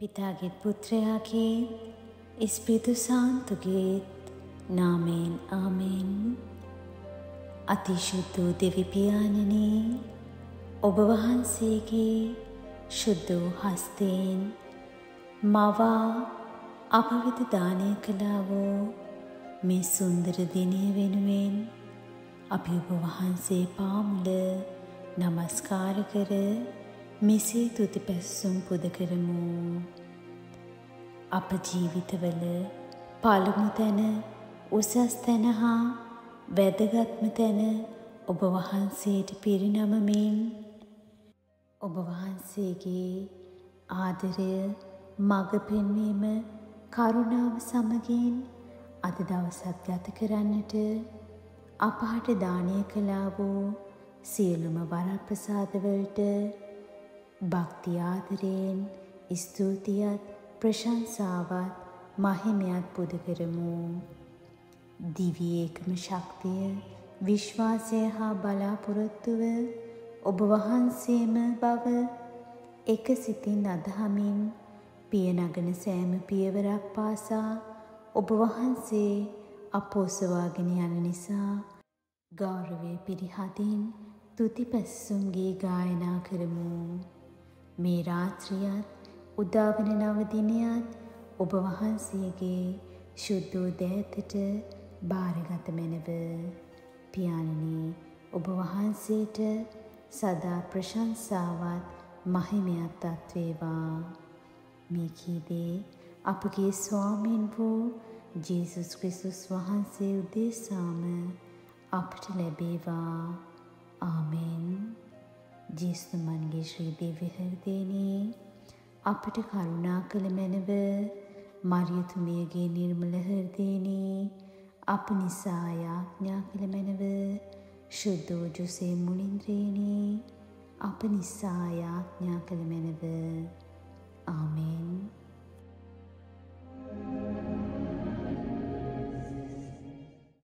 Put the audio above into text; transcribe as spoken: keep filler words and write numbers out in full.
පිතාගේත් පුත්‍රයාගේ ඉස්පිරිතු සාන්තුගේත් නාමයෙන් ආමෙන්. අතිශුද්ධ වූ දෙවි පියාණනි, ඔබ වහන්සේගේ ශුද්ධ වූ හස්තයෙන් මවා අප වෙත දානය කළා වූ මේ සුන්දර දිනය වෙනුවෙන් අපි ඔබ වහන්සේ පාමුල නමස්කාර කර මෙසේ තුති පැසුම් පුද කරමු. අප ජීවිතවල පළමු තැන, උසස් තැන හා වැදගත්ම තැන ඔබ වහන්සේට පිරිනමමින් ඔබ වහන්සේගේ ආදරය, මඟ පෙන්වීම, කරුණාව සමගින් අද දවසත් ගත කරන්නට අපහට දානය කළා වූ සියලුම වරප්‍රසාදවලට භක්ති ආදරයෙන් ස්තුතියත් ප්‍රශංසාවත් මහිමයත් පුද කරමු. දිව්‍ය ඒකම ශක්තිය, විශ්වාසය හා බලාපොරොත්තුව ඔබ වහන්සේම බව එක සිතින් අදහමින් පියනගන සෑම පියවරක් පාසා ඔබ වහන්සේ අප ඔසවාගෙන යන නිසා ගෞරවය පිරිහදින් තුති පැසුම් ගී ගායනා කරමු. මේ රාත්‍රියත් උදාවන නව දිනයත් ඔබ වහන්සේගේ ශුද්ධ වූ දෑතට භාරගත මැනව. පියාණනි, ඔබ වහන්සේට සදා ප්‍රශංසාවත් මහිමයත් අත්වේවා. මේ කීදේ අපගේ ස්වාමීන් වූ ජේසුස් ක්‍රිස්තුස් වහන්සේ උදෙසාම අපට ලැබේවා. ආමෙන්. ජේසුමන්ගේ ශ්‍රී දිව්‍ය හෘදයෙනි අපට කරුණා කළ මැනව. මරියතුමියගේ නිර්මල හෘදයෙනි අප නිසා යාඥා කළ මැනව. ශුද්ධ වූ ජොසේ මුනින්ද්‍රයෙනි අප නිසා යාඥා කළ මැනව.